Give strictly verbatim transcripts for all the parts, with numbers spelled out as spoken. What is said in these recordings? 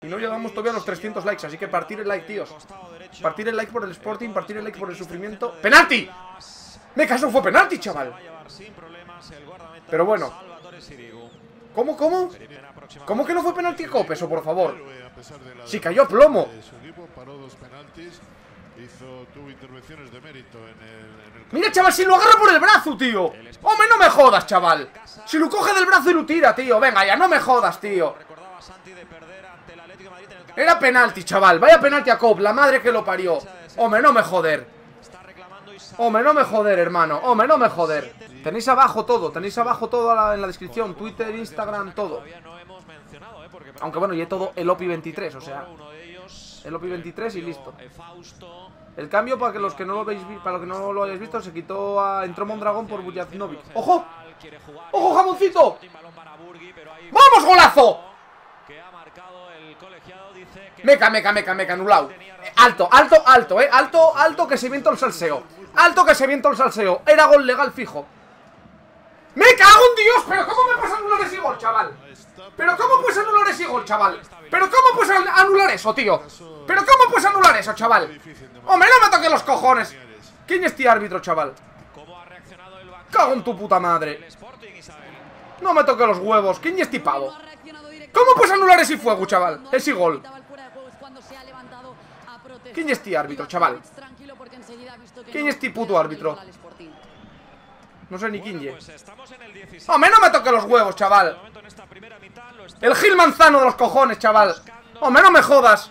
Y no llegamos todavía a los trescientos likes, así que partir el like, tíos. Partir el like por el Sporting, partir el like por el sufrimiento. ¡Penalti! Me caso, fue penalti, chaval. Pero bueno. ¿Cómo, cómo? ¿Cómo que no fue penalti a Copeso, por favor? Si cayó a plomo. Mira, chaval, si lo agarra por el brazo, tío. Hombre, no me jodas, chaval. Si lo coge del brazo y lo tira, tío. Venga, ya, no me jodas, tío. Era penalti, chaval. Vaya penalti a Cop, la madre que lo parió. Hombre, no me joder. Hombre, no me joder, hermano. Hombre, no me joder. Tenéis abajo todo, tenéis abajo todo en la descripción. Twitter, Instagram, todo. Aunque bueno, y he todo el O P I veintitrés, o sea, el O P I veintitrés y listo. El cambio, para que los que no lo veis, para los que no lo hayáis visto, se quitó a... Entró Mondragón por Bujanovic. ¡Ojo! ¡Ojo, jamoncito! ¡Vamos, golazo! Meca, meca, meca, meca, anulado. Alto, alto, alto, eh. Alto, alto, que se viento el salseo. Alto, que se viento el salseo. Era gol legal fijo. ¡Me cago en Dios! ¿Pero cómo me puedes anular ese gol, chaval? ¿Pero cómo puedes anular ese gol, chaval? ¿Pero cómo puedes anular eso, tío? ¿Pero cómo puedes anular eso, chaval? ¡Hombre, no me toques los cojones! ¿Quién es este árbitro, chaval? ¡Cago en tu puta madre! No me toques los huevos. ¿Quién es este pavo? ¿Cómo puedes anular ese fuego, chaval? Ese gol. ¿Quién es este árbitro, chaval? ¿Quién es este puto árbitro? No sé ni quién es. ¡Hombre, no me toques los huevos, chaval! El Gil Manzano de los cojones, chaval. ¡Hombre, no me jodas!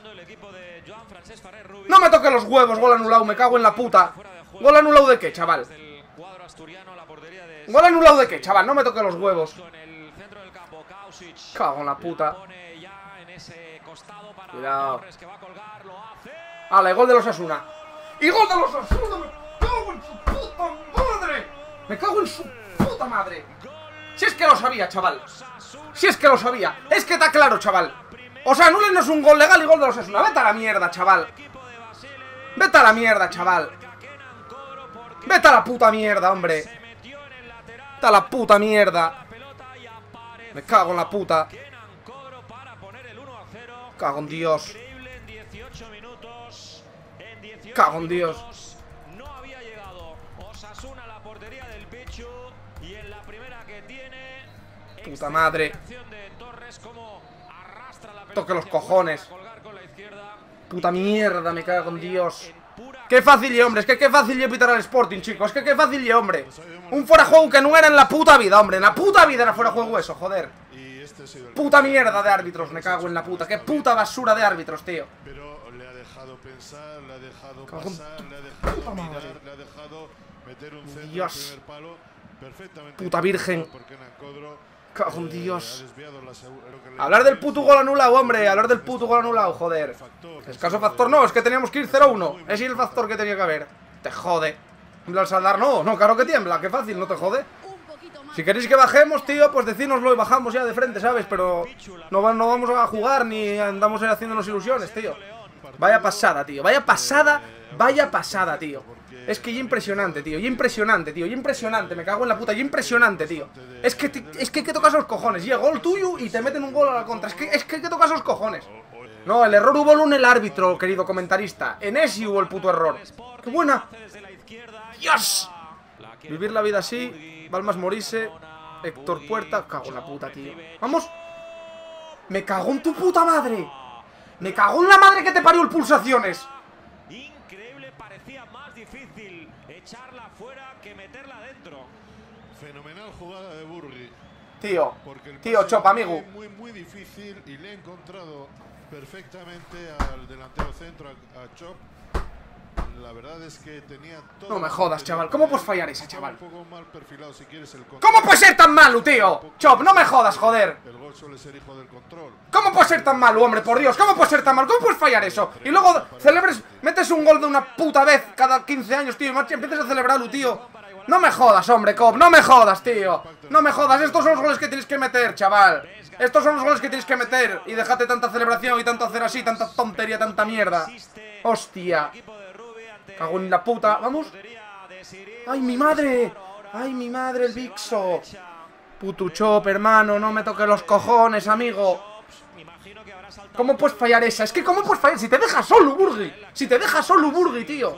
No me toques los huevos, gol anulado, me cago en la puta. ¿Gol anulado de qué, chaval? ¿Gol anulado de qué, chaval? No me toques los huevos. Cago en la puta. Cuidado. ¡Hala, gol de los Osasuna! ¡Y gol de los Osasuna! ¡Me cago en su puta madre! ¡Me cago en su puta madre! Si es que lo sabía, chaval. Si es que lo sabía. Es que está claro, chaval. O sea, anúlenos un gol legal y gol de los Osasuna. Vete a la mierda, chaval. Vete a la mierda, chaval. Vete a la puta mierda, hombre. Vete a la puta mierda. Me cago en la puta. Cago en Dios. Cago en Dios. No había llegado Osasuna a la portería del Pichu y en la primera que tiene puta madre. Toque los cojones. Puta mierda, me cago en Dios. Qué fácil y hombre, es que qué fácil y pitar al Sporting, chicos. Es que qué fácil y hombre. Un fuera juego que no era en la puta vida, hombre. En la puta vida era fuera juego eso, joder. Puta mierda de árbitros, me cago en la puta. Qué puta basura de árbitros, tío. Pero le ha dejado pensar, le ha dejado pasar, le ha dejado mirar, le ha dejado meter un centro Dios. al primer palo perfectamente. Puta virgen. Porque Nancodro, Cago en eh, Dios. ha desviado la segu- lo que le- Hablar del puto gol anulado, hombre. Hablar del puto gol anulado, joder. Escaso factor no, es que teníamos que ir cero uno. Ese es el factor que tenía que haber. Te jode. Tiembla el Saldar, no, no, claro que tiembla, qué fácil, no te jode. Si queréis que bajemos, tío, pues decínoslo y bajamos ya de frente, ¿sabes? Pero no, va- no vamos a jugar ni andamos haciéndonos ilusiones, tío. Vaya pasada, tío, vaya pasada, vaya pasada, tío. Es que ya impresionante, tío, ya impresionante, tío, ya impresionante, me cago en la puta, ya impresionante, tío. Es que, te- es que, que tocas los cojones, llega gol tuyo y te meten un gol a la contra. Es que, es que, que tocas los cojones. No, el error hubo en el árbitro, querido comentarista. En ese hubo el puto error. ¡Qué buena! ¡Dios! Vivir la vida así, Balmas Morise, Héctor Puerta. Cago en la puta, tío. ¡Vamos! ¡Me cago en tu puta madre! ¡Me cago en la madre que te parió el Pulsaciones! Increíble, parecía más difícil echarla fuera que meterla dentro. Fenomenal jugada de Burgui. Tío, Porque el tío, pase Chop, fue amigo. Muy, muy difícil y le he encontrado perfectamente al delantero centro, a, a Chop. La verdad es que tenía todo. No me jodas, chaval. ¿Cómo puedes fallar esa, Estaba chaval? un poco mal perfilado, si quieres, el control. ¿Cómo puede ser tan malo, tío? Chop, no me jodas, joder. El gol suele ser hijo del control. ¿Cómo puede ser tan malo, hombre? Por Dios, ¿cómo puede ser tan malo? ¿Cómo puedes fallar eso? Y luego celebres, metes un gol de una puta vez cada quince años, tío, y macho, empiezas a celebrarlo, tío. No me jodas, hombre, Cop, no me jodas, tío. No me jodas, estos son los goles que tienes que meter, chaval. Estos son los goles que tienes que meter. Y déjate tanta celebración y tanto hacer así, tanta tontería, tanta mierda. Hostia. Cago en la puta, vamos. ¡Ay, mi madre! ¡Ay, mi madre, el Vixo! Puto Chop, hermano, no me toques los cojones, amigo. ¿Cómo puedes fallar esa? Es que ¿cómo puedes fallar? Si te deja solo, Burgui. Si te deja solo, Burgui, tío.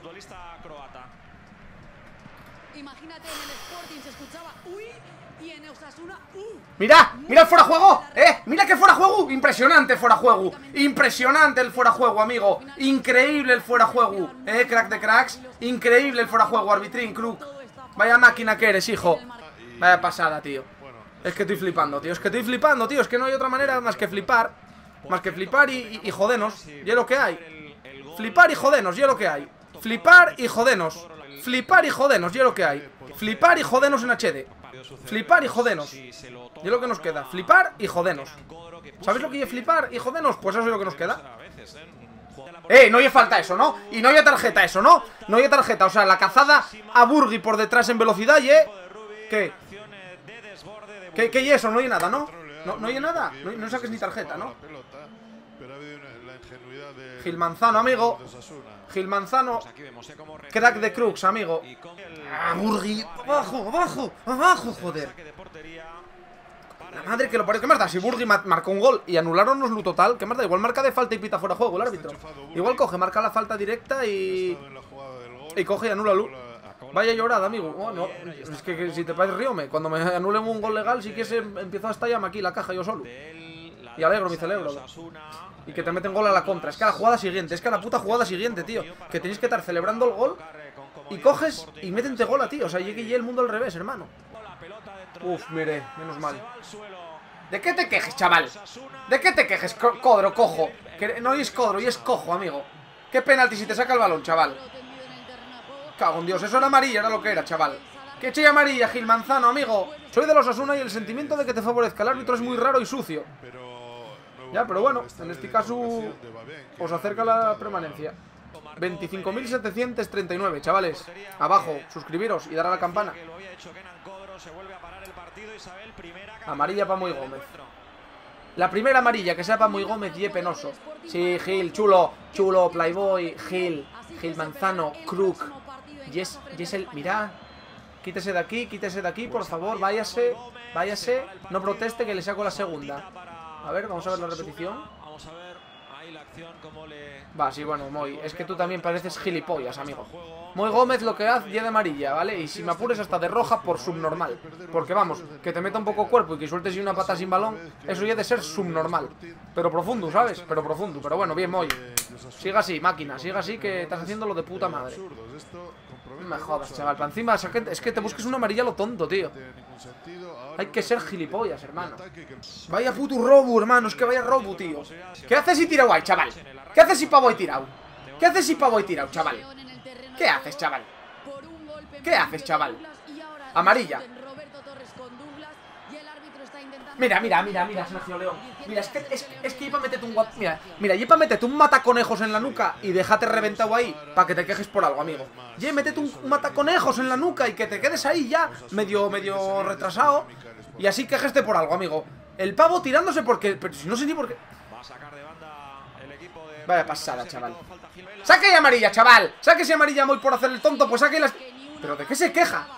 Imagínate en el Sporting se escuchaba uy y en Osasuna uh. Mira, mira el fuera juego, eh, mira que fuera juego, impresionante fuera juego, impresionante el fuera juego, amigo, increíble el fuera juego, eh, crack de cracks, increíble el fuera juego, arbitrín, Kruk, vaya máquina que eres, hijo, vaya pasada, tío, es que estoy flipando, tío, es que estoy flipando, tío, es que no hay otra manera más que flipar, más que flipar y, y, y jodenos, y es lo que hay, flipar y jodenos, y es lo que hay, flipar y jodenos, flipar y jodenos, y es lo que hay, flipar y jodenos en H D. Flipar y jodenos. Y es lo que nos queda. Flipar y jodenos. ¿Sabes lo que es flipar y jodenos? Pues eso es lo que nos queda. Eh, no hay falta eso, ¿no? Y no hay tarjeta eso, ¿no? No hay tarjeta, o sea, la cazada a Burgui por detrás en velocidad y eh. ¿Qué? ¿Qué, qué y eso? No hay nada, ¿no? No, no hay nada. No, no saques ni tarjeta, ¿no? Gil Manzano, amigo. Gil Manzano. Crack de Crux, amigo. Ah, Burgui. Abajo, abajo, abajo, joder. La madre que lo parió. ¿Qué más da? Si Burgui marcó un gol y anularon lo total, ¿qué más da? Igual marca de falta y pita fuera de juego el árbitro. Igual coge, marca la falta directa y... Y coge y anula Lu. Vaya llorada, amigo. Oh, no. Es que, que si te parece ríome. Cuando me anulen un gol legal, sí que se empezó a estallarme aquí la caja yo solo. Y alegro mi cerebro. Y que te meten gol a la contra. Es que a la jugada siguiente, es que a la puta jugada siguiente, tío. Que tenéis que estar celebrando el gol y coges y métente gol a ti. O sea, llegue el mundo al revés, hermano. Uf, mire, menos mal. ¿De qué te quejes, chaval? ¿De qué te quejes, co codro, cojo? Que no es codro, y es cojo, amigo. Qué penalti si te saca el balón, chaval. Cago en Dios, eso era amarilla, era lo que era, chaval. Que eche amarilla, Gil Manzano, amigo. Soy de los Osasuna y el sentimiento de que te favorezca el árbitro es muy raro y sucio. Ya, pero bueno, en este caso os acerca la permanencia. veinticinco mil setecientos treinta y nueve, chavales. Abajo, suscribiros y dar a la campana. Amarilla para Muy Gómez. La primera amarilla que sea para Muy Gómez y penoso. Sí, Gil, chulo, chulo, Playboy, Gil, Gil Manzano, Kruk. Yes, yes, el, mirad. Quítese de aquí, quítese de aquí, por favor, váyase, váyase. No proteste que le saco la segunda. A ver, vamos a ver la repetición. Va, sí, bueno, Moy, es que tú también pareces gilipollas, amigo. Muy Gómez lo que hace ya de amarilla, ¿vale? Y si me apures hasta de roja por subnormal. Porque vamos, que te meta un poco cuerpo y que sueltes y una pata sin balón, eso ya de ser subnormal. Pero profundo, ¿sabes? Pero profundo, pero bueno, bien, Moy. Siga así, máquina, siga así que estás haciendo lo de puta madre. No me jodas, chaval, para encima es que te busques una amarilla lo tonto, tío. Hay que ser gilipollas, hermano. Vaya puto robo, hermano, es que vaya robo, tío. ¿Qué haces si tirado ahí, chaval? ¿Qué haces si pavo y tirado? ¿Qué haces si pavo y tirado, chaval? ¿Qué haces, chaval? ¿Qué haces, chaval? Amarilla. Mira, mira, mira, mira, Sergio León. Mira, es que, es, es que iba a meterte un guat... Mira, mira, y para meterte un mataconejos en la nuca y déjate reventado ahí para que te quejes por algo, amigo. Y métete un, un mataconejos en la nuca y que te quedes ahí ya medio, medio retrasado y así quejeste por algo, amigo. El pavo tirándose porque... Pero si no sé ni por qué... Vaya pasada, chaval. ¡Saque amarilla, chaval! ¡Saque amarilla, Moy, por hacer el tonto! Pues saque las... ¿Pero de qué se queja?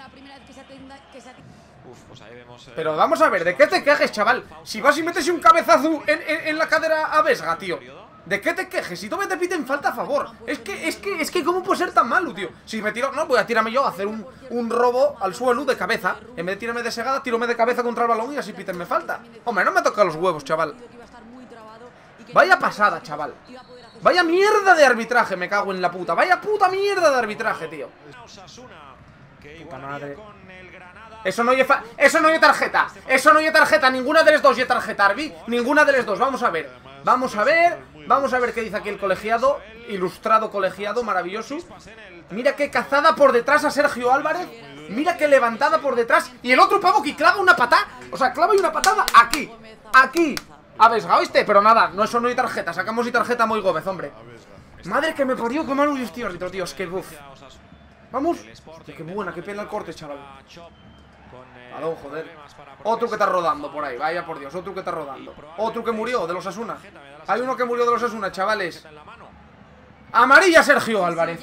Pero vamos a ver, ¿de qué te quejes, chaval? Si vas y metes un cabezazo en, en, en la cadera a Vesga, tío. ¿De qué te quejes? Si tú me te piden falta a favor. Es que, es que, es que, ¿cómo puede ser tan malo, tío? Si me tiro... No, voy a tirarme yo a hacer un, un robo al suelo de cabeza. En vez de tirarme de segada, tírame de cabeza contra el balón y así pítenme falta. Hombre, no me toca los huevos, chaval. Vaya pasada, chaval. Vaya mierda de arbitraje, me cago en la puta. Vaya puta mierda de arbitraje, tío. Puta madre. Eso no hay fa eso no hay tarjeta. Eso no hay tarjeta. Ninguna de las dos hay tarjeta, Arbi. Ninguna de las dos. Vamos a ver. Vamos a ver. Vamos a ver qué dice aquí el colegiado. Ilustrado colegiado, maravilloso. Mira qué cazada por detrás a Sergio Álvarez. Mira qué levantada por detrás. Y el otro pavo que clava una patada. O sea, clava y una patada aquí. Aquí. A Vesga, ¿oíste? Pero nada, no, eso no hay tarjeta. Sacamos y tarjeta a Muy Gómez, hombre. Madre que me parió, qué malo es, tío, árbitro, tío. Es que buf. Vamos. Hostia, qué buena, qué pena el corte, chaval. Aló, joder. Otro que está rodando por ahí, vaya por Dios, otro que está rodando. Otro que murió de los Osasuna. Hay uno que murió de los Osasuna, chavales. Amarilla Sergio Álvarez.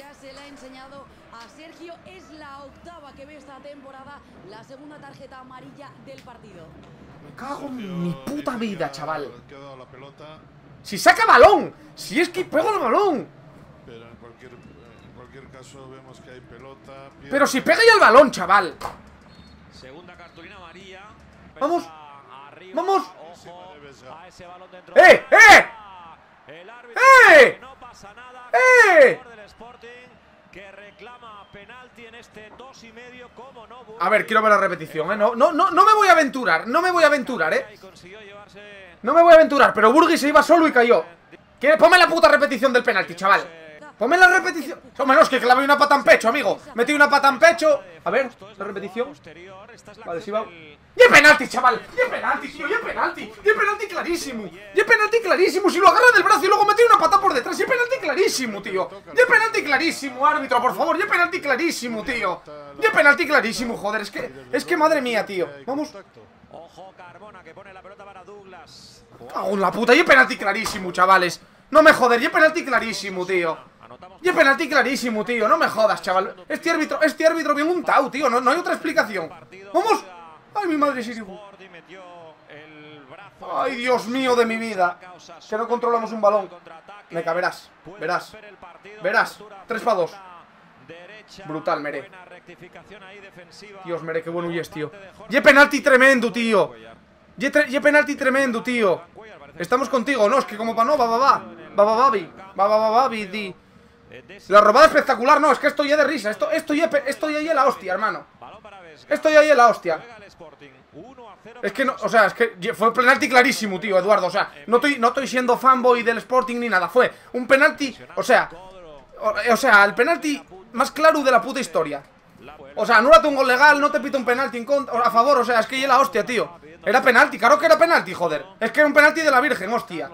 Me cago en mi puta vida, chaval. Si saca balón. Si es que pega el balón. Pero en cualquier, en cualquier caso vemos que hay pelota. Pierde. Pero si pega ya el balón, chaval. Segunda cartulina amarilla. Vamos. Arriba. Vamos. Ojo a ese balón dentro. ¡Eh! ¡Eh! El árbitro ¡Eh! no pasa nada. ¡Eh! Del Sporting que reclama penalti en este dos y medio, como no. A ver, quiero ver la repetición, eh. No, no, no, no me voy a aventurar. No me voy a aventurar, eh. No me voy a aventurar, pero Burgui se iba solo y cayó. ¿Quiere? Ponme la puta repetición del penalti, chaval. Ponme la repetición. O menos que clave una pata en pecho, amigo. Metí una pata en pecho. A ver, la repetición. Vale, sí va. ¡Y es penalti, chaval! ¡Y es penalti, tío! ¡Y es penalti! ¡Y es penalti clarísimo! ¡Y es penalti clarísimo! Si lo agarra del brazo y luego mete una pata por detrás. ¡Y es penalti clarísimo, tío! ¡Y es penalti clarísimo, árbitro, por favor! ¡Y es penalti clarísimo, tío! ¡Y es penalti clarísimo, joder! Es que, es que madre mía, tío. Vamos. Ojo, Carbona, que pone la pelota para Douglas. ¡Cago en la puta! ¡Y es penalti clarísimo, chavales! No me joder, y es penalti clarísimo, tío. Y es penalti clarísimo, tío. No me jodas, chaval. Este árbitro, este árbitro bien untado, tío. No, no hay otra explicación. ¡Vamos! ¡Ay, mi madre, Siri! ¡Ay, Dios mío de mi vida! Que no controlamos un balón. Meca, verás. Verás. Verás. tres para dos. Brutal, Mere. Dios, Mere, qué bueno huyes, tío. Y es penalti tremendo, tío. Y es penalti tremendo, tío. Estamos contigo, no, es que como pa' no, va, va, va. Va, va, va, vi. Va, va, va, va, vi, di. La robada espectacular, no, es que estoy ya de risa. Esto, esto ya, estoy ahí en la hostia, hermano. Estoy ahí en la hostia. Es que no, o sea, es que fue penalti clarísimo, tío, Eduardo. O sea, no estoy, no estoy siendo fanboy del Sporting ni nada. Fue un penalti, o sea, o, o sea, el penalti más claro de la puta historia. O sea, anúlate un gol legal, no te pita un penalti en contra, a favor, o sea, es que ya la hostia, tío. Era penalti, claro que era penalti, joder. Es que era un penalti de la Virgen, hostia.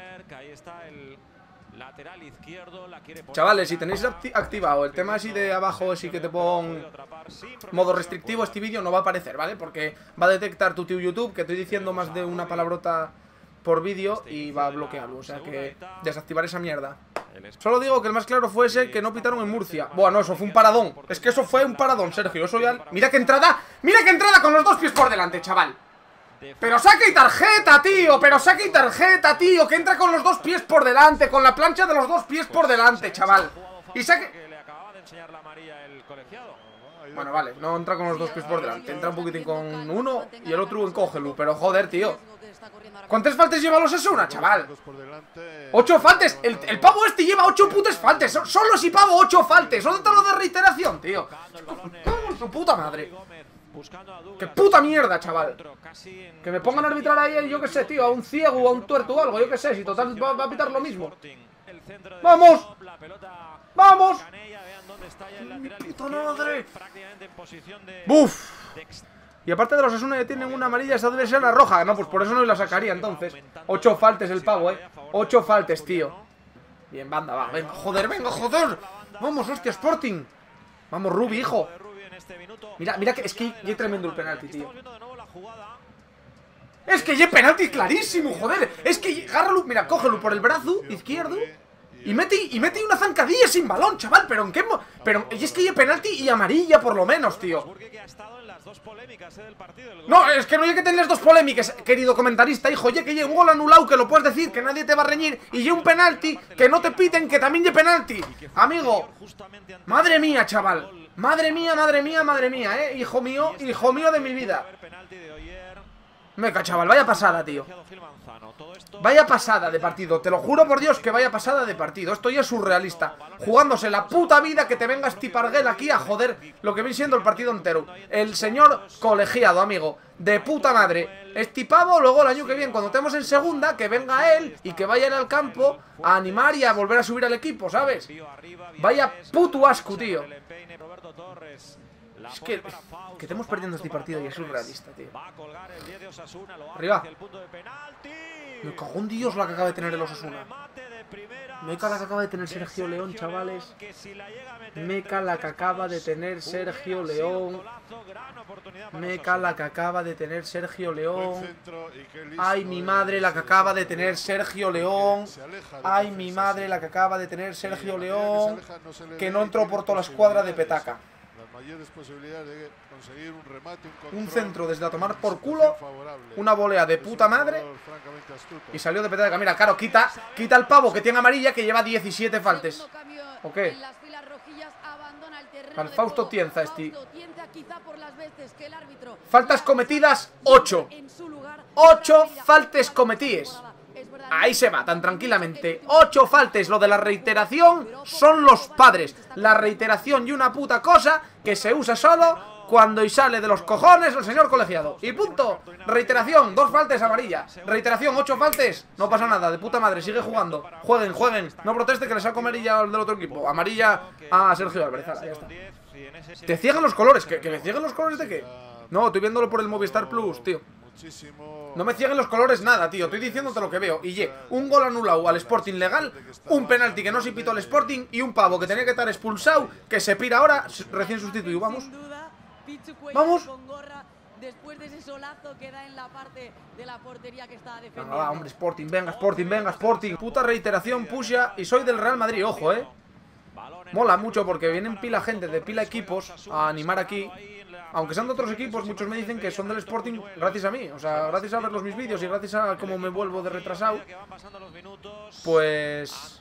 Chavales, si tenéis acti activado el tema así de abajo, así que te pongo modo restrictivo, este vídeo no va a aparecer, ¿vale? Porque va a detectar tu tío YouTube que estoy diciendo más de una palabrota por vídeo y va a bloquearlo, o sea que desactivar esa mierda. Solo digo que el más claro fue ese que no pitaron en Murcia. Bueno, eso fue un paradón. Es que eso fue un paradón, Sergio. Eso ya... Mira qué entrada, mira qué entrada con los dos pies por delante, chaval. Pero saca y tarjeta, tío. Pero saca y tarjeta, tío. Que entra con los dos pies por delante. Con la plancha de los dos pies por delante, chaval. Y saque... Bueno, vale, no entra con los dos pies por delante. Entra un poquitín con uno y el otro encógelo. Pero joder, tío. ¿Cuántas faltas lleva los Osasuna, chaval? Ocho faltas. El, el pavo este lleva ocho putas faltas. Solo si pavo ocho faltas. ¿Dónde está lo de reiteración, tío? Con su puta madre. ¡Qué puta mierda, chaval! Que me pongan a arbitrar ahí, yo qué sé, tío, a un ciego o a un tuerto o algo, yo qué sé, si total va, va a pitar lo mismo. ¡Vamos! ¡Vamos! ¡Puta madre! ¡Buf! Y aparte de los Osasuna ya tienen una amarilla, esa debe ser la roja. No, pues por eso no la sacaría entonces. Ocho faltes el pavo, eh. Ocho faltes, tío. Bien, banda, va. Venga, joder, venga, joder. Vamos, hostia, Sporting. Vamos, Rubi, hijo. Mira, mira que es que ya es tremendo el penalti, tío. Es que ya es penalti clarísimo, joder. Es que agárralo, mira, cógelo por el brazo izquierdo y mete, y mete una zancadilla sin balón, chaval. Pero en qué mo pero y es que ya es penalti y amarilla por lo menos, tío. No, es que no hay que tener las dos polémicas, querido comentarista, hijo. Oye, que llegue un gol anulado, que lo puedes decir, que nadie te va a reñir. Y llegue un penalti, que no te piten, que también llegue penalti. Amigo, madre mía, chaval. Madre mía, madre mía, madre mía, eh. Hijo mío, hijo mío de mi vida. Meca, chaval, vaya pasada, tío. Vaya pasada de partido. Te lo juro por Dios que vaya pasada de partido. Esto ya es surrealista. Jugándose la puta vida que te venga Stiparguel aquí a joder lo que viene siendo el partido entero. El señor colegiado, amigo. De puta madre. Estipavo, luego el año que viene, cuando estemos en segunda, que venga él y que vaya al campo a animar y a volver a subir al equipo, ¿sabes? Vaya puto asco, tío. Es que, que estemos perdiendo este partido y es surrealista, tío. Arriba. Me cago en Dios la que acaba de tener el Osasuna. Meca la que acaba de tener Sergio León, chavales. Meca la que acaba de tener Sergio León. Meca la que acaba de tener Sergio León. Ay, mi madre la que acaba de tener Sergio León. Ay, mi madre la que acaba de tener Sergio León. Que no entró por toda la escuadra de Petaca. mayores posibilidades de conseguir un remate, un control, un centro desde a tomar por culo, una volea de puta madre y salió de petada. Mira, claro, quita, quita el pavo que tiene amarilla, que lleva diecisiete faltes. ¿O qué? Al Fausto Tienza, este. Faltas cometidas, ocho. ocho faltes cometidas. Ahí se va, tan tranquilamente. Ocho faltes, lo de la reiteración son los padres. La reiteración y una puta cosa que se usa solo cuando y sale de los cojones el señor colegiado. Y punto. Reiteración, dos faltes amarilla. Reiteración, ocho faltes. No pasa nada, de puta madre, sigue jugando. Jueguen, jueguen. No proteste que le saco amarilla al del otro equipo. Amarilla a Sergio Álvarez. Ya está. Te ciegan los colores. ¿Que, que me cieguen los colores de qué? No, estoy viéndolo por el Movistar Plus, tío. No me cieguen los colores nada, tío. Estoy diciéndote lo que veo. Y ye, un gol anulado al Sporting legal, un penalti que no se pitó al Sporting y un pavo que tenía que estar expulsado, que se pira ahora, recién sustituido. Vamos. Vamos. Después de ese solazo que da en la parte de la portería que está defendiendo. Venga, va, hombre, Sporting, venga, Sporting, venga, Sporting. Puta reiteración, pusha. Y soy del Real Madrid, ojo, eh. Mola mucho porque vienen pila gente de pila equipos a animar aquí. Aunque sean de otros equipos, muchos me dicen que son del Sporting gracias a mí. O sea, gracias a ver los mis vídeos y gracias a cómo me vuelvo de retrasado. Pues...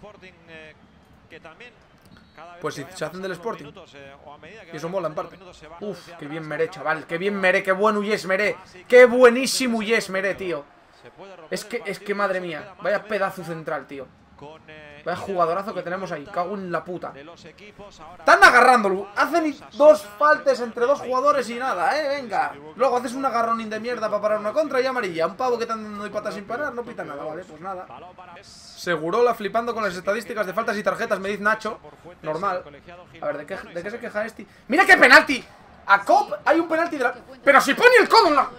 Pues si se hacen del Sporting. Y eso mola en parte. Uf, qué bien meré, chaval. Qué bien meré, qué buen huyes meré. Qué buenísimo huyes meré, tío. Es que, es que madre mía. Vaya pedazo central, tío. Vaya jugadorazo que tenemos ahí. Cago en la puta. Están agarrándolo. Hacen dos faltes entre dos jugadores y nada, eh. Venga. Luego haces un agarronín de mierda para parar una contra y amarilla. Un pavo que te anda dando y patas sin parar. No pita nada, vale. Pues nada. Segurola flipando con las estadísticas de faltas y tarjetas. Me dice Nacho. Normal. A ver, ¿de qué, de qué se queja este? ¡Mira qué penalti! A Cop hay un penalti de la... ¡Pero si pone el codo en la...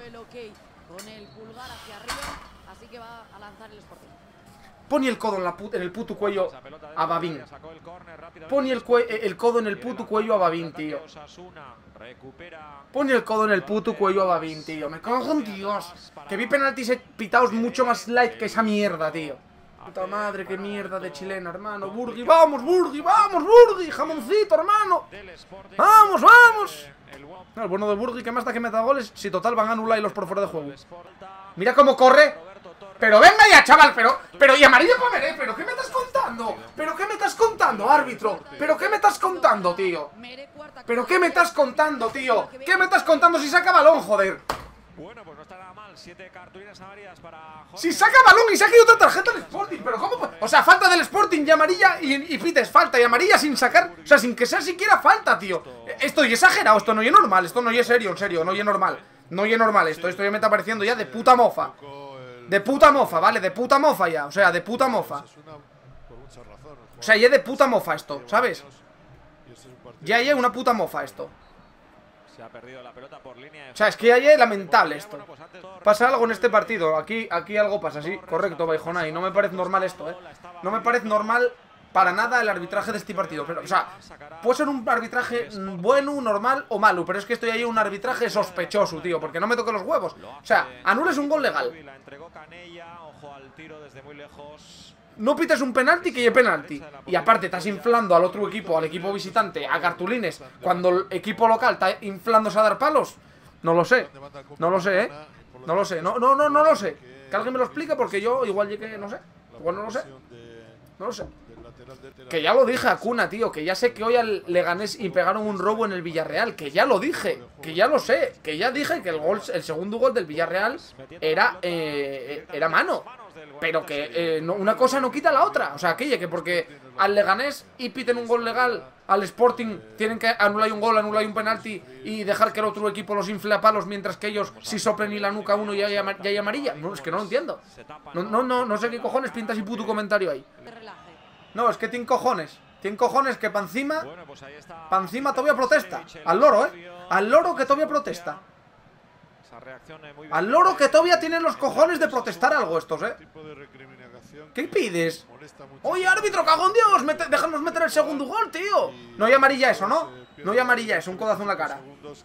Pone el codo en, la en el puto cuello a Babín. Pone el, el codo en el puto cuello a Babín, tío. Pone el codo en el puto cuello a Babín, tío. Me cago en Dios. Que vi penaltis pitados mucho más light que esa mierda, tío. Puta madre, qué mierda de chilena, hermano. Burgui, vamos, Burgui, vamos, Burgui. Jamoncito, hermano. Vamos, vamos. No, el bueno de Burgui, que más da que meta goles. Si total van a anular y los por fuera de juego. Mira cómo corre. Pero venga ya, chaval, pero... Pero y amarillo para Meré, ¿pero qué me estás contando? ¿Pero qué me estás contando, árbitro? ¿Pero qué me estás contando, tío? ¿Pero qué me estás contando, tío? ¿Qué me estás contando si saca balón, joder? Bueno, pues no está nada mal, siete cartulinas amarillas para... Si saca balón y saca otra tarjeta del Sporting, pero ¿cómo? O sea, falta del Sporting y amarilla y, y pites falta y amarilla sin sacar, o sea, sin que sea siquiera falta, tío. Esto y exagerado, esto no es normal, esto no es serio, en serio, no es normal. No es normal esto, esto ya me está pareciendo ya de puta mofa. De puta mofa, ¿vale? De puta mofa ya, o sea, de puta mofa. O sea, ya de puta mofa esto, ¿sabes? Ya hay una puta mofa esto. O sea, es que ya es lamentable esto. Pasa algo en este partido, aquí, aquí algo pasa, sí, correcto, Baijona. Y no me parece normal esto, ¿eh? No me parece normal para nada el arbitraje de este partido. Pero, o sea, puede ser un arbitraje bueno, normal o malo, pero es que esto ya hay un arbitraje sospechoso, tío, porque no me toque los huevos. O sea, anules un gol legal. No pites un penalti que lleve penalti. Y aparte estás inflando al otro equipo, al equipo visitante, a cartulines, cuando el equipo local está inflándose a dar palos. No lo sé. No lo sé, ¿eh? No lo sé. No, no, no, no lo sé. Que alguien me lo explique porque yo igual llegué, no sé. Igual no lo sé. No lo sé. Que ya lo dije a Cuna, tío. Que ya sé que hoy al Leganés y pegaron un robo en el Villarreal. Que ya lo dije. Que ya lo sé. Que ya dije que el gol, el segundo gol del Villarreal era, eh, era mano. Pero que eh, no, una cosa no quita la otra. O sea, aquella que porque al Leganés y piten un gol legal, al Sporting tienen que anular un gol, anular un penalti y dejar que el otro equipo los infle a palos, mientras que ellos si soplen y la nuca a uno y ya hay, ya hay amarilla. No, es que no lo entiendo. No, no, no, no sé qué cojones pintas y puto comentario ahí. No, es que tiene cojones. Tiene cojones que pa' encima, pa' encima todavía protesta. Al loro, eh. Al loro que todavía protesta. Al loro que todavía tienen los cojones de protestar algo estos, eh. ¿Qué pides? Oye, árbitro, cagón Dios, mete, déjanos meter el segundo gol, tío. No hay amarilla eso, ¿no? No hay amarilla eso, un codazo en la cara.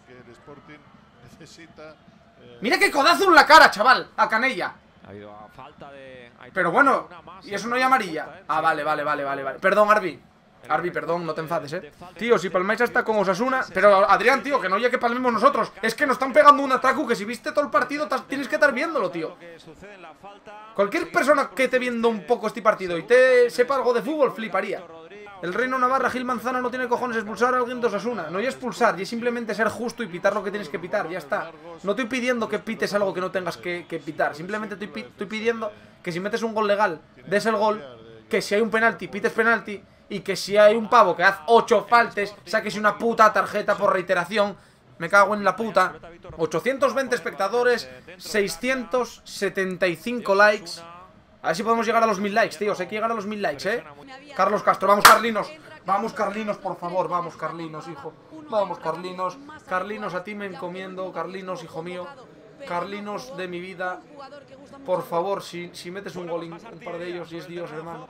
Mira qué codazo en la cara, chaval, a Canella. Pero bueno, y eso no hay amarilla. Ah, vale, vale, vale, vale, vale. Perdón, Arbi. Arbi, perdón, no te enfades, eh. Tío, si palmáis hasta con Osasuna. Pero Adrián, tío, que no ya que palmemos nosotros. Es que nos están pegando un ataque que si viste todo el partido tienes que estar viéndolo, tío. Cualquier persona que esté viendo un poco este partido y te sepa algo de fútbol, fliparía. El Reino Navarra, Gil Manzano, no tiene cojones expulsar a alguien de Osasuna. No hay expulsar, y es simplemente ser justo y pitar lo que tienes que pitar, ya está. No estoy pidiendo que pites algo que no tengas que, que pitar. Simplemente estoy, pi estoy pidiendo que si metes un gol legal, des el gol. Que si hay un penalti, pites penalti. Y que si hay un pavo que hace ocho faltes, saques una puta tarjeta por reiteración. Me cago en la puta. ochocientos veinte espectadores, seiscientos setenta y cinco likes. A ver si podemos llegar a los mil likes, tío. Hay que llegar a los mil likes, eh. Carlos Castro, vamos Carlinos. Vamos Carlinos, por favor. Vamos Carlinos, hijo. Vamos Carlinos. Carlinos, a ti me encomiendo. Carlinos, hijo mío. Carlinos de mi vida. Por favor, si, si metes un gol, un par de ellos, y es Dios, hermano.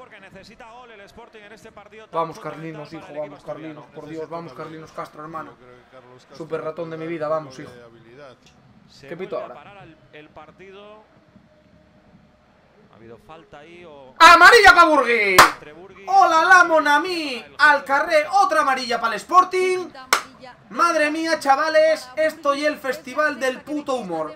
Vamos Carlinos, hijo. Vamos Carlinos, por Dios. Vamos Carlinos Castro, hermano. Super ratón de mi vida, vamos, hijo. ¿Qué pito ahora? Falta ahí o... ¡Amarilla para Burgui! ¡Hola la Monami! Al carré, otra amarilla para el Sporting. Madre mía, chavales, esto y el festival del puto humor.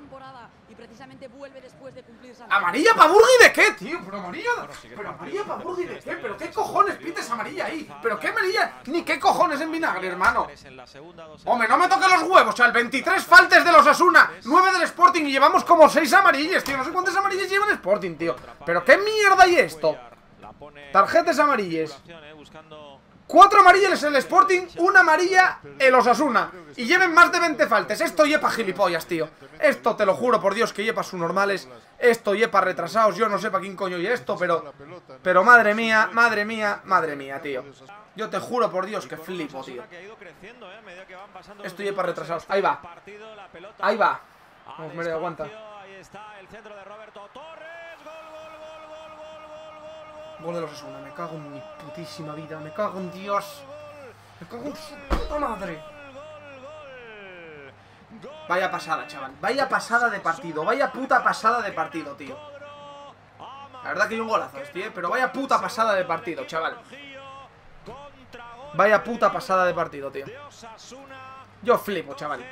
¿Amarilla para Burgui de qué, tío? Pero amarilla... ¿Pero amarilla para Burgui de qué? ¿Pero qué cojones pites amarilla ahí? ¿Pero qué amarilla? Ni qué cojones en vinagre, hermano. Hombre, no me toque los huevos, o sea, el veintitrés faltes de los Osasuna, nueve del Sporting y llevamos como seis amarillas, tío. No sé cuántas amarillas lleva el Sporting, tío. ¿Pero qué mierda hay esto? Tarjetas amarillas. Cuatro amarillas el Sporting, una amarilla el Osasuna. Y lleven más de veinte faltes. Esto yepa gilipollas, tío. Esto te lo juro por Dios que yepa sus normales. Esto yepa retrasados. Yo no sé para quién coño y esto, pero... Pero madre mía, madre mía, madre mía, tío. Yo te juro por Dios que flipo, tío. Esto yepa retrasados. Ahí va. Ahí va. Vamos, Mere, aguanta. Gol de los Osasuna, me cago en mi putísima vida, me cago en Dios. Me cago en su puta madre. Vaya pasada, chaval. Vaya pasada de partido, vaya puta pasada de partido, tío. La verdad que hay un golazo este, ¿eh? Pero vaya puta pasada de partido, chaval. Vaya puta pasada de partido, tío. Yo flipo, chaval.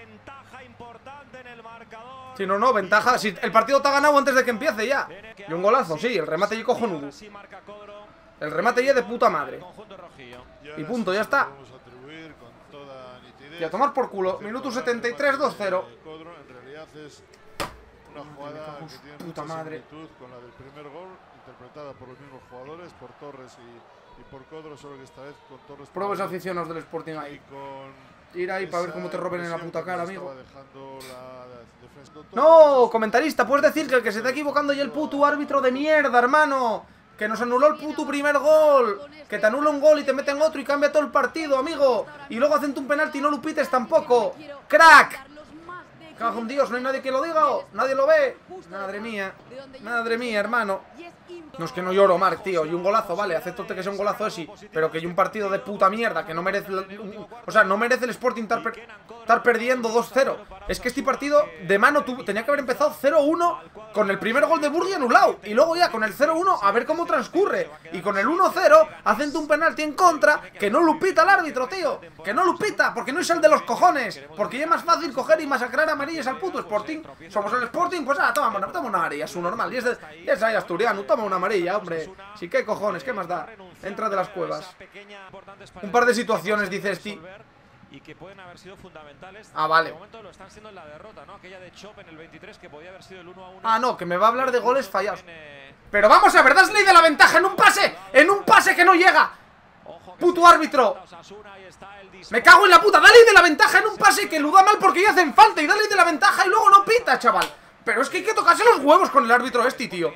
Si no, no, ventaja. Si el partido te ha ganado antes de que empiece ya. Y un golazo, sí, el remate y cojonudo. El remate ya de puta madre. Y punto, ya está. Y a tomar por culo. Minuto setenta y tres, dos cero. Una jugada que tiene puta mucha madre. similitud con la del primer gol, interpretada por los mismos jugadores, por Torres y, y por Codro, solo que esta vez con Torres. Pruebas aficionados del Sporting ahí. Ir ahí para ver cómo te roben en la puta cara, amigo. No, comentarista, puedes decir que el que se está equivocando ya el puto árbitro de mierda, hermano. Que nos anuló el puto primer gol. Que te anula un gol y te meten otro y cambia todo el partido, amigo. Y luego hacen un penalti y no lo pites tampoco. ¡Crack! Cago en Dios, no hay nadie que lo diga. Nadie lo ve. Madre mía. Madre mía, hermano. No es que no lloro, Marc, tío. Y un golazo, vale, acepto que sea un golazo ese. Pero que hay un partido de puta mierda que no merece... O sea, no merece el Sporting estar, per estar perdiendo dos cero. Es que este partido de mano tuvo, tenía que haber empezado cero uno con el primer gol de Burgui anulado. Y luego ya con el cero uno a ver cómo transcurre. Y con el uno cero hacen un penalti en contra que no lo pita el árbitro, tío. Que no lo pita, porque no es el de los cojones. Porque ya es más fácil coger y masacrar amarillas al puto Sporting. Somos el Sporting, pues ah, toma, toma una amarilla, su normal. Y es, de, y es ahí asturiano, toma una amarilla, hombre. Sí, qué cojones, qué más da. Entra de las cuevas. Un par de situaciones, dice Esti. Y que pueden haber sido fundamentales. Ah, vale. De momento lo están siendo en la derrota, ¿no? Aquella de Chop en el veintitrés que podía haber sido el uno a uno. Ah, no, que me va a hablar de goles fallados. Pero vamos a ver, das ley de la ventaja en un pase. En un pase que no llega. Puto árbitro. Me cago en la puta. Da ley de la ventaja en un pase que lo da mal porque ya hacen falta. Y da ley de la ventaja y luego no pita, chaval. Pero es que hay que tocarse los huevos con el árbitro este, tío.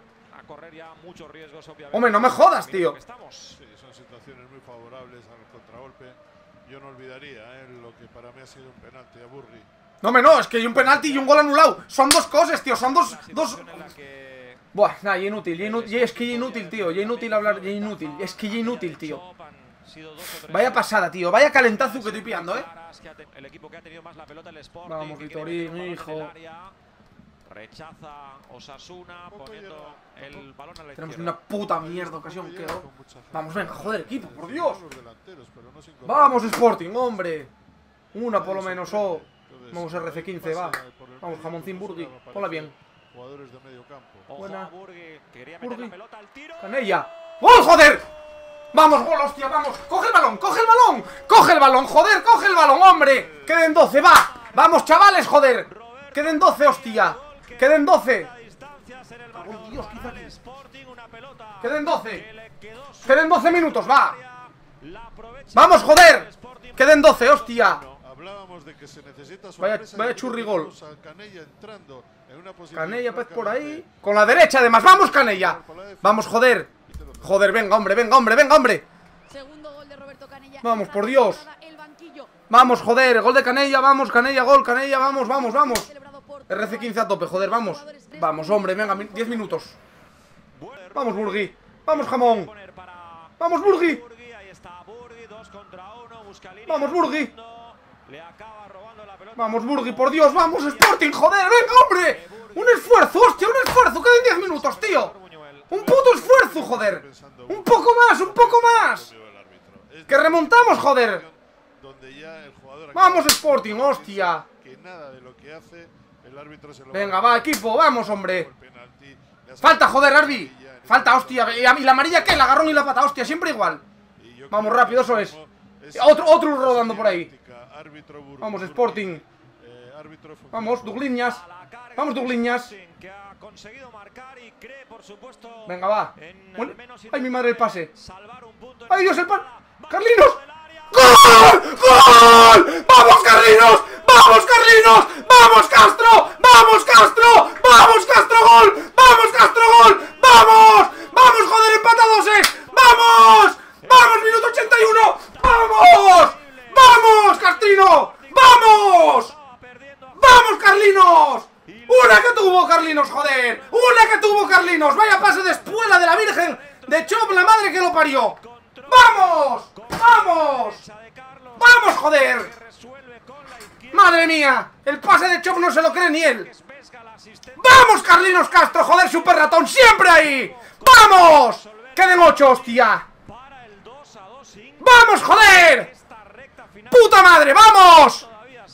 Hombre, no me jodas, tío. Sí, son situaciones muy favorables al contragolpe. Yo no olvidaría eh, lo que para mí ha sido un penalti a Burgui. No, me no, es que hay un penalti y un gol anulado. Son dos cosas, tío, son dos... dos... Buah, nah, ya inútil, ya inútil, ya es que ya inútil, tío. Ya inútil hablar, ya inútil. Es que ya inútil, tío. Vaya pasada, tío, vaya calentazo que estoy pillando, eh. Vamos, Vitorín, hijo. Rechaza Osasuna poniendo el balón a la Tenemos izquierda. una puta mierda ocasión que... Vamos, venga, joder, equipo, por Dios. Los delanteros, pero no se incorporan. Vamos, Sporting, hombre. Una por lo menos, oh. Vamos, R C quince, va. Vamos, Jamoncín Burgui. Ponla bien. Jugadores de medio campo. Ojo Buena. a Burgui, quería meter Burgui. la pelota al tiro. Canella. ¡Gol, joder! Vamos, gol, hostia, vamos. Coge el balón, coge el balón. Coge el balón, joder, coge el balón, hombre. Queden doce, va. Vamos, chavales, joder. Queden doce, hostia. Queden doce. Oh, Dios, quizá aquí. Queden doce. Queden doce minutos, va. Vamos, joder. Queden doce, hostia. Hablábamos de que se necesita Vaya, sorpresa vaya y churrigol. tenemos a Canella entrando en una posición Canella, pues por ahí. francamente- Con la derecha, además. Vamos, Canella. Vamos, joder. Joder, venga, hombre, venga, hombre, venga, hombre. Segundo gol de Roberto Canella. Vamos, Esta por Dios. temporada, el banquillo Vamos, joder. Gol de Canella, vamos, Canella, gol, Canella, vamos, vamos, vamos. celebrado por R C quince a tope, joder, vamos. Vamos, hombre, venga, mi- diez minutos. Vamos, Burgui. Vamos, jamón. Poner para Vamos, Burgui. Burgui, ahí está Burgui, dos contra uno, busca línea. Vamos, Burgui. Le acaba robando la pelota. Vamos, Burgui, por Dios, vamos, Sporting, joder, venga, hombre. Un esfuerzo, hostia, un esfuerzo. Quedan diez minutos, tío. Un puto esfuerzo, joder. Un poco más, un poco más. Que remontamos, joder. Donde ya el jugador Vamos, Sporting, hostia. que nada de lo que hace el árbitro se lo Venga, va, equipo, vamos, hombre. El penalti, le hace- Falta, joder, Arbi. Falta, hostia. ¿Y la amarilla qué? El agarrón y la pata, hostia, siempre igual. Y yo Vamos, creo rápido, que eso es. es Otro, otro rodando por ahí. táctica, árbitro Bur- Vamos, Burgui, Sporting. eh, árbitro funcional. Vamos, Dugliñas. Vamos, Dugliñas. Que ha conseguido marcar y cree, por supuesto, Venga, va. en Bueno, al menos ay, mi madre, el pase. salvar un punto. ¡Ay, Dios, el pase! ¡Carlinos! ¡Gol! ¡Gol! ¡Vamos, Carlinos! ¡Vamos, Carlinos! ¡Vamos, Castro! ¡Vamos, Castro! ¡Vamos, Castro, gol! ¡Vamos, Castro, gol! ¡Vamos! ¡Vamos, joder, empatados es! ¡Vamos! ¡Vamos, minuto ochenta y uno! ¡Vamos! ¡Vamos, Castrino! ¡Vamos! ¡Vamos, Carlinos! ¡Una que tuvo Carlinos, joder! ¡Una que tuvo Carlinos! ¡Vaya pase de espuela de la Virgen! ¡De Chop, la madre que lo parió! ¡Vamos! ¡Vamos! ¡Vamos, joder! ¡Madre mía! El pase de Chop no se lo cree ni él. ¡Vamos, Carlinos Castro! ¡Joder, super ratón! ¡Siempre ahí! ¡Vamos! ¡Queden ocho, hostia! ¡Vamos, joder! ¡Puta madre! ¡Vamos!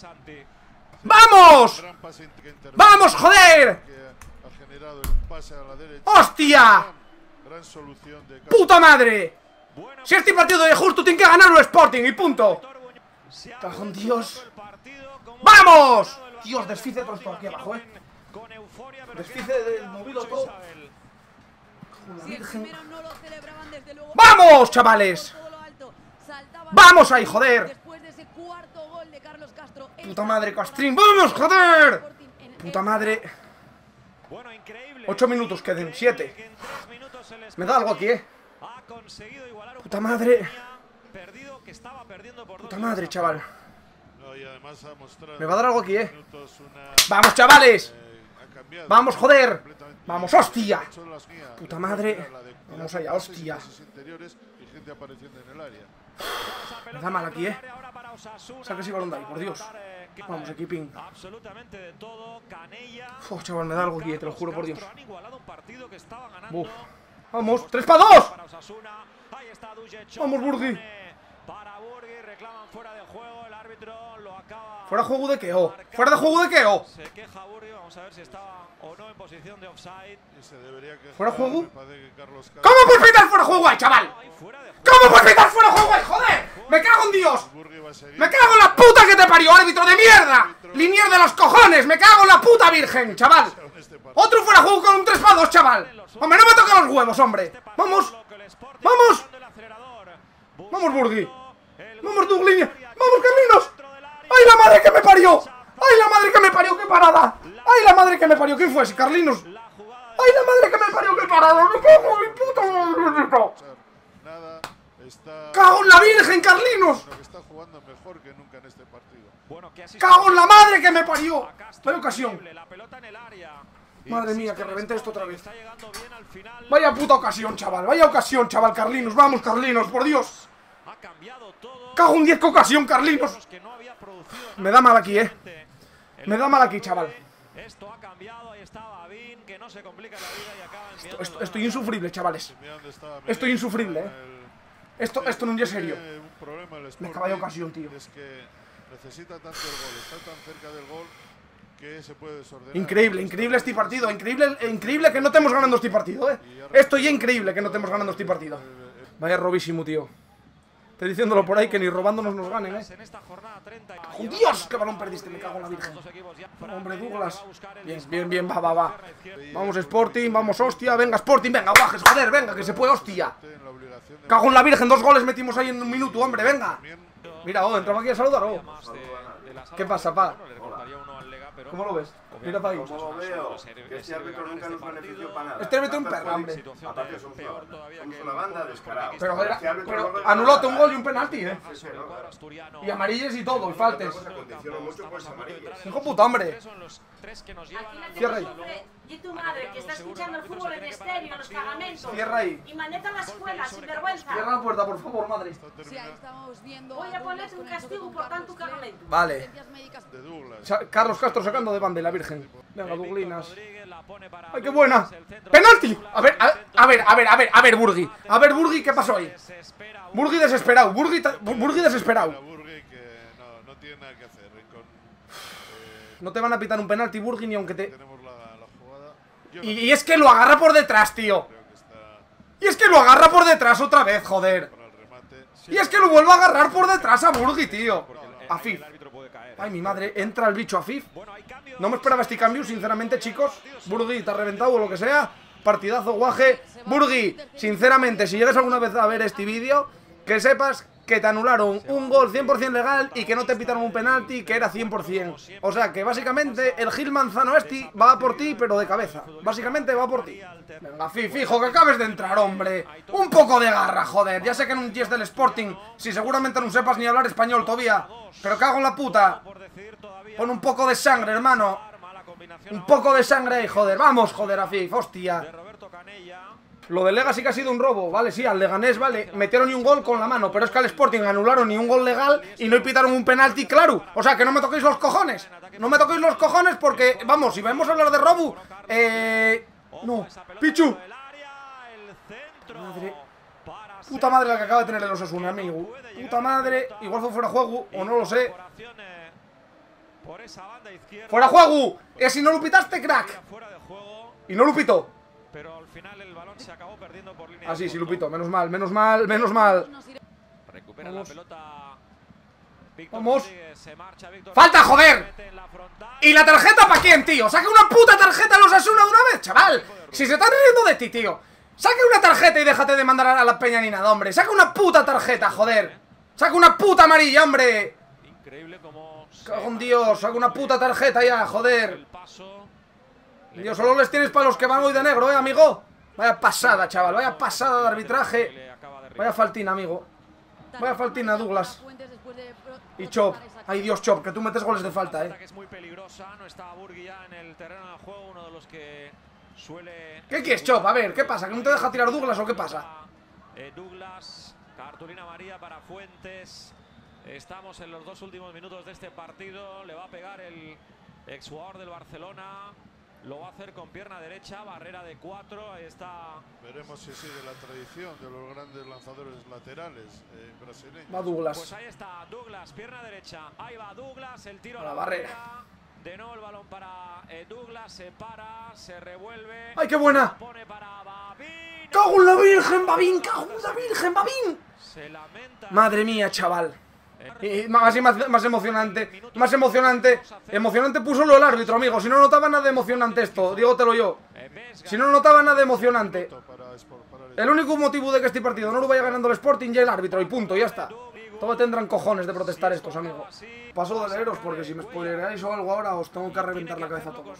¡Vamos! Gran pase que intervino, ¡Vamos, joder! que ha generado el pase a la derecha. ¡Hostia! Gran, gran solución de Castro. ¡Puta madre! Si este partido de justo tiene que ganar el Sporting y punto. ¡Cajón, Dios! ¡Vamos! Dios, desfice todo esto aquí abajo, eh. Desfice del movido todo. Si el primero no lo celebraban, desde luego. ¡Vamos, chavales! Por todo lo alto, saltaban ¡Vamos ahí, joder! Después de ese cuarto gol de Carlos Castro. ¡Puta madre, Castrín! ¡Vamos, joder! ¡Puta madre! Bueno, increíble. Ocho minutos queden, siete. Que en tres minutos el Me da algo aquí, eh. ha conseguido igualar un Puta punto madre. que tenía perdido, que estaba perdiendo por Puta dos madre, goles a chaval. No, y además ha mostrado Me va a dar algo aquí, eh. minutos una, ¡Vamos, chavales! eh, ha cambiado ¡Vamos, joder! completamente. ¡Vamos, hostia! Ha hecho las mías. Puta madre. La de cuidar Vamos allá, pases hostia. y pases interiores y gente apareciendo en el área. Me da mal aquí, eh. Saca ese balón de ahí, por Dios. Vamos, equipín. Absolutamente de todo. Canella. Uf, chaval, me da algo aquí, eh, te lo juro por Dios. Han igualado un partido que estaba ganando. Uf. ¡Vamos! ¡tres para dos! Para Osasuna. Ahí está Dujic. Vamos, Burgui. Para Burgui, reclaman fuera de juego. El árbitro lo acaba. ¡Fuera de juego de Keo! ¡Fuera de juego de Keo! Se queja Burgui. Vamos a ver si estaba o no en posición de offside. Y se debería quejar, ¿Fuera juego? me parece que Carlos Castro- ¿Cómo puedes pitar fuera de juego ahí, chaval? Ahí fuera de juego. ¿Cómo puedes pitar fuera de juego ahí, joder? ¡Me cago en Dios! Burgui va a seguir. ¡Me cago en la puta que te parió, árbitro de mierda! ¡Linier de los cojones! ¡Me cago en la puta virgen, chaval! en este partido. ¡Otro fuera de juego con un tres para dos, chaval! ¡Hombre, no me toca los huevos, hombre! ¡Vamos! ¡Vamos! ¡Vamos, Burgui! ¡Vamos, Dugliña! ¡Vamos, Carlinos! ¡Ay, la madre que me parió! ¡Ay, la madre que me parió! ¡Qué parada! ¡Ay, la madre que me parió! ¿Quién fue ese, Carlinos? ¡Ay, la madre que me parió! ¡Qué parada! ¡Me cago en mi puta madre! Nada, está, ¡Cago en la virgen, Carlinos! sino que está jugando mejor que nunca en este partido. Bueno, que así ¡Cago en la madre que me parió! a Castro, ¡Vaya ocasión! increíble, la pelota en el área. Madre mía, Insiste que el reviente esto otra Sporting, vez. Está llegando bien al final. ¡Vaya puta ocasión, chaval! ¡Vaya ocasión, chaval, Carlinos! ¡Vamos, Carlinos, por Dios! Ha cambiado todo. ¡Cago en diez que ocasión, Carlinos! Que no había producido Me da mal aquí, eh. nada. Me da mal aquí, chaval. Esto ha cambiado, ahí estaba Bin, que no se complica la vida y acaba enviando. Esto, estoy insufrible, chavales. Mirando estaba Estoy Miguel, insufrible, eh. el- Esto, esto no es serio. Tiene un problema el Me Sporting, acaba de ocasión, tío. Es que necesita tanto el gol, está tan cerca del gol que se puede desordenar. Increíble, increíble este partido. Increíble, increíble que no estemos ganando este partido, eh. Esto ya increíble que no estemos ganando este partido. Vaya robísimo, tío. Estoy diciéndolo por ahí que ni robándonos nos ganen, eh. En esta jornada treinta. ¡Oh, Dios! ¡Qué balón perdiste! Me cago en la virgen. Hombre, Douglas. Bien, bien, bien, va, va, va. Vamos, Sporting, vamos, hostia. Venga, Sporting, venga, bajes, joder, venga, que se puede, hostia. En la obligación de- Cago en la virgen, dos goles metimos ahí en un minuto, hombre, venga. Mira, oh, entraba aquí a saludar, oh. ¿Qué pasa, pa? ¿Cómo lo ves? Mira para ahí. ¿Cómo lo veo? Que este árbitro nunca nos benefició para nada. Este árbitro un perro, hombre. Aparte somos una banda. Somos una banda descarados. Pero, era- Este árbitro pero no nos anulóte da un nada. gol y un penalti, eh. Sí, sí, no, claro. Y amarillas y todo, y faltes. Otra cosa, condiciono mucho pues amarillas. Hijo puta, hombre. Son los tres que nos Al llevan final al que Cierra no ahí. sufre, y tu madre que está escuchando el fútbol en estéreo, en los cargamentos. Cierra ahí. Y maneja la escuela, sin vergüenza. Cierra la puerta, por favor, madre. Sí, ahí estamos viendo. Voy a ponerte un castigo por tanto cargamento. Vale. Asistencias médicas. de Douglas. Sa- Carlos Castro sacando de banda, la virgen. Venga, Douglinas. Rodríguez, la pone para ¡Ay, qué Douglas, buena! el centro ¡Penalti! para A ver, a, a ver, a ver, a ver, a ver, Burgui. A ver, Burgui, ¿qué pasó ahí? Desespera. Burgui desesperado, Burgui, ta- Burgui Para desesperado. Burgui que no, no tiene nada que hacer. Rincón. Eh, No te van a pitar un penalti, Burgui, ni aunque te... tenemos la, la jugada. Yo Y, no y es que lo agarra por detrás, tío. creo que está Y es que lo agarra por detrás otra vez, joder. para el remate. Y es que lo vuelvo a agarrar por detrás a Burgui, tío. A Fif. El árbitro puede caer. Ay, mi madre, entra el bicho a Fif. Bueno, hay cambio. No me esperaba este cambio, sinceramente, chicos. Burgui, te ha reventado o lo que sea. Partidazo, guaje. Burgui, sinceramente, si llegas alguna vez a ver este vídeo, que sepas que te anularon un gol cien por cien legal y que no te pitaron un penalti que era cien por cien. O sea que básicamente el Gil Manzano este va por ti, pero de cabeza. Básicamente va por ti. Venga, Fif, fijo, que acabes de entrar, hombre. Un poco de garra, joder. Ya sé que no un es del Sporting, si seguramente no sepas ni hablar español todavía. Pero cago en la puta. Por decidir todavía. Pon un poco de sangre, hermano. Arma la combinación Un poco de sangre ahí, joder. Vamos, joder, a Fif, de hostia. Roberto Canella. Lo del Lega sí que ha sido un robo, vale, sí, al Leganés, vale. Metieron ni un gol con la mano, pero es que al Sporting anularon ni un gol legal y no pitaron un penalti claro. O sea, que no me toquéis los cojones. No me toquéis los cojones porque, vamos, si vamos a hablar de robo, eh... No, Pichu. El área, el centro. Madre. Para Puta madre la que acaba de tener el Osasuna, amigo. Puta madre, igual fue fuera de juego, o no lo sé. Por esa banda izquierda. ¡Fuera de juego! Es si no lo pitaste, crack. Fuera de juego, Y no lo pitó. pero al final el balón se acabó perdiendo por línea. Ah, sí, de sí lo fondo. pitó, menos mal, menos mal, menos mal. Nos iremos. Recupera Vamos. la pelota. Víctor Vamos. Rodríguez, se marcha Víctor ¡Falta, Rodríguez, joder! mete en la frontal. ¿Y la tarjeta para quién, tío? ¡Saca una puta tarjeta a los Asuna de una vez, chaval! Si se están riendo de ti, tío. Saca una tarjeta y déjate de mandar a la peña ni nada, hombre. Saca una puta tarjeta, joder. Saca una puta amarilla, hombre. Increíble como se Cago en Dios, saca una puta tarjeta ya, el joder. paso. Dios, solo les tienes para los que van hoy de negro, eh, amigo. Vaya pasada, chaval, vaya pasada de arbitraje. Le acaba de Vaya faltina, amigo. Vaya faltina, Douglas. Y Chop. Ay, Dios, Chop, que tú metes goles de falta, eh. que es muy peligrosa, no está Burgui ya en el terreno de juego, uno de los que suele... ¿Qué quieres, Chop? A ver, ¿qué pasa? ¿Que no te deja tirar Douglas o qué pasa? Eh, Douglas, cartulina María para Fuentes. Estamos en los dos últimos minutos de este partido. Le va a pegar el exjugador del Barcelona. Lo va a hacer con pierna derecha, barrera de cuatro. Ahí está. Veremos si sigue la tradición de los grandes lanzadores laterales eh, brasileños. Va Douglas. Pues ahí está Douglas, pierna derecha. Ahí va Douglas, el tiro A a la la barrera. barrera. De nuevo el balón para eh, Douglas, se para, se revuelve. ¡Ay, qué buena! Pone para Babín. ¡Cago en la Virgen, Babín! ¡Cago en la Virgen, Babín! Se lamenta. Madre mía, chaval. Y más, y más, más emocionante, más emocionante. Emocionante puso lo el árbitro, amigo. Si no notaba nada de emocionante esto, dígotelo yo. Si no notaba nada de emocionante. Para Sport, para el- El único motivo de que este partido no lo vaya ganando el Sporting ya el árbitro, y punto, ya está. Todo tendrán cojones de protestar estos, amigo. Paso de leeros porque si me spoileráis o algo ahora os tengo que reventar la cabeza a todos.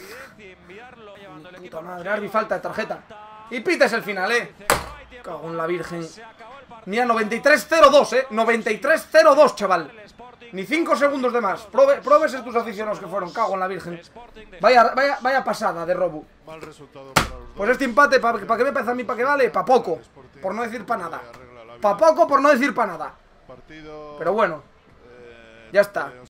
Puta madre, Arbi, falta de tarjeta. Y pites el final, eh. Cago en la Virgen. Mira, noventa y tres cero dos, eh. noventa y tres cero dos, chaval. Ni cinco segundos de más. Prove, pruébese tus aficionados que fueron. Cago en la Virgen. Vaya, vaya, vaya pasada de robo. Mal resultado para los dos. Pues este empate, ¿para pa qué me parece a mí? ¿Para qué vale? Pa' poco. Por no decir para nada. Pa' poco, por no decir para nada. Partido, Pero bueno, eh, ya está. de